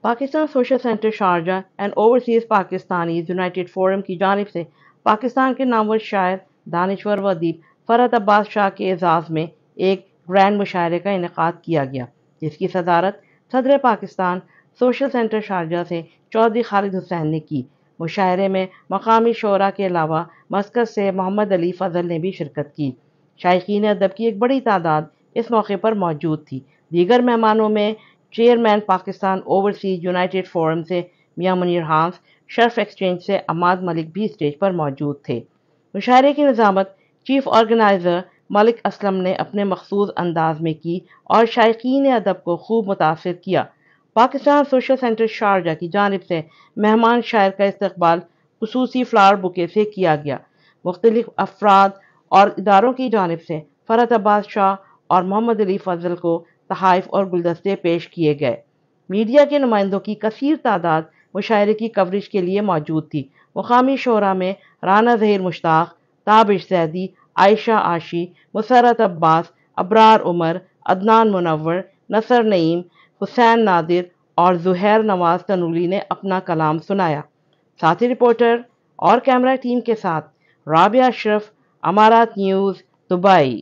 Pakistan social center Sharjah and overseas Pakistanis united forum की जानिब से पाकिस्तान के नामवर शायर, दानिश्वर व अदीब फ़रहत अब्बास शाह के एज़ाज़ में एक ग्रैंड मुशायरे का इनेकाद किया गया, जिसकी सदारत सदर पाकिस्तान सोशल सेंटर शारजा से चौधरी खालिद हुसैन ने की। मुशायरे में मकामी शोरा के अलावा मस्कत से मोहम्मद अली फ़ज़ल ने भी शिरकत की। शायकीन अदब की एक बड़ी तादाद इस मौके पर मौजूद थी। दीगर मेहमानों में chairman Pakistan overseas united forum से मियां मुनीर हांस, शर्फ एक्सचेंज से अमाद मलिक भी स्टेज पर मौजूद थे। मुशायरे की निज़ामत चीफ ऑर्गेनाइज़र मलिक असलम ने अपने मखसूस अंदाज में की और शायकीन अदब को खूब मुतासिर किया। पाकिस्तान सोशल सेंटर शारजा की जानिब से मेहमान शायर का इस्तकबाल खुसूसी फ्लावर बुके से किया गया। मुख्तलिफ अफराद और इदारों की जानिब से फ़रहत अब्बास शाह और मोहम्मद अली फ़ज़ल को तहाइफ और गुलदस्ते पेश किए गए। मीडिया के नुमाइंदों की कसीर तादाद मुशायरे की कवरेज के लिए मौजूद थी। मुकामी शोरा में राना ज़हीर मुश्ताक, ताबिश ज़ैदी, आयशा आशी, मुसर्रत अब्बास, अबरार उमर, अदनान मुनव्वर, नसर नईम, हुसैन नादिर और ज़ुहैर नवाज तनूली ने अपना कलाम सुनाया। साथी रिपोर्टर और कैमरा टीम के साथ राबिया अशरफ, अमारात न्यूज़, दुबई।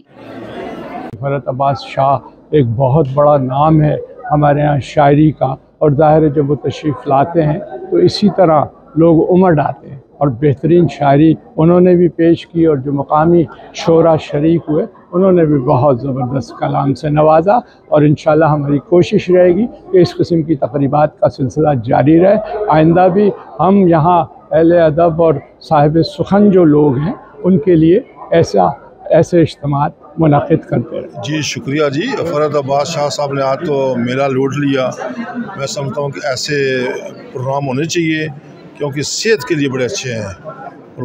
फ़रहत अब्बास शाह एक बहुत बड़ा नाम है हमारे यहाँ शायरी का, और ज़ाहिर है जब वो तशरीफ़ लाते हैं तो इसी तरह लोग उमड़ आते हैं और बेहतरीन शायरी उन्होंने भी पेश की, और जो मकामी शोरा शरीक हुए उन्होंने भी बहुत ज़बरदस्त कलाम से नवाजा। और इंशाअल्लाह हमारी कोशिश रहेगी कि इस किस्म की तक़रीबात का सिलसिला जारी रहे। आइंदा भी हम यहाँ अहले अदब और साहिब सुखन जो लोग हैं उनके लिए ऐसे इज्तिमात मुनाकिद करते रहे। जी शुक्रिया जी। फ़रहत अब्बास शाह साहब ने आज तो मेला लूट लिया। मैं समझता हूँ कि ऐसे प्रोग्राम होने चाहिए क्योंकि सेहत के लिए बड़े अच्छे हैं। और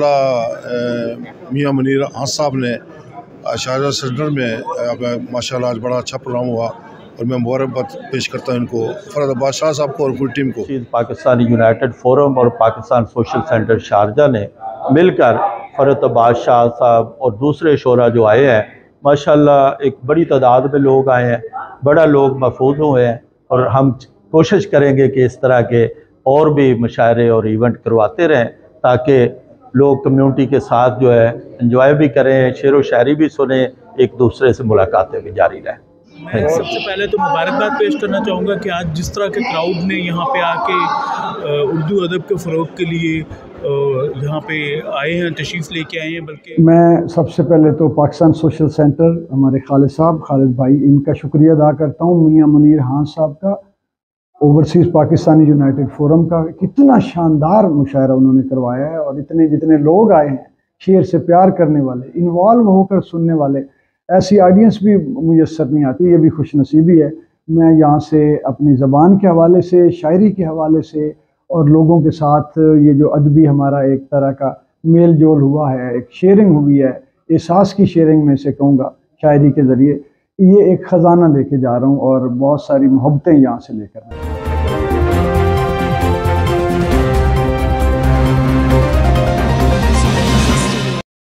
माशाल्लाह मियां मुनीर हांस साहब ने शारजा सेंटर में माशाल्लाह आज बड़ा अच्छा प्रोग्राम हुआ और मैं मुबारकबाद पेश करता हूँ इनको, फ़रहत अब्बास शाह साहब को और पूरी टीम को। पाकिस्तानी यूनाइटेड फोरम और पाकिस्तान सोशल सेंटर शारजा ने मिलकर फ़रहत अब्बास शाह साहब और दूसरे शोरा जो आए हैं, माशाल्लाह एक बड़ी तादाद में लोग आए हैं, बड़ा लोग महफूज हुए हैं। और हम कोशिश करेंगे कि इस तरह के और भी मुशायरे और इवेंट करवाते रहें ताकि लोग कम्युनिटी के साथ जो है एंजॉय भी करें, शेर व शायरी भी सुने, एक दूसरे से मुलाकातें भी जारी रहें। मैं सबसे पहले तो मुबारकबाद पेश करना चाहूँगा कि आज जिस तरह के क्राउड ने यहाँ पे आके उर्दू अदब के फ़रोग़ के लिए यहाँ पे आए हैं, तशरीफ़ लेके आए हैं। बल्कि मैं सबसे पहले तो पाकिस्तान सोशल सेंटर हमारे खालिद साहब, खालिद भाई, इनका शुक्रिया अदा करता हूँ। मियां मुनीर हांस साहब का, ओवरसीज़ पाकिस्तानी यूनाइटेड फोरम का, कितना शानदार मुशायरा उन्होंने करवाया है। और जितने लोग आए हैं, शेर से प्यार करने वाले, इन्वॉल्व होकर सुनने वाले, ऐसी ऑडियंस भी मुयस्सर नहीं आती, ये भी खुशनसीबी है। मैं यहाँ से अपनी ज़बान के हवाले से, शायरी के हवाले से और लोगों के साथ ये जो अदबी हमारा एक तरह का मेल जोल हुआ है, एक शेयरिंग हुई है, एहसास की शेयरिंग में से कहूँगा शायरी के ज़रिए, ये एक ख़जाना लेके जा रहा हूँ और बहुत सारी मोहब्बतें यहाँ से लेकर